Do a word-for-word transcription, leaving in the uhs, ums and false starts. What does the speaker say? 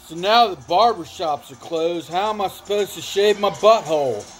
So now that barber shops are closed, how am I supposed to shave my butthole?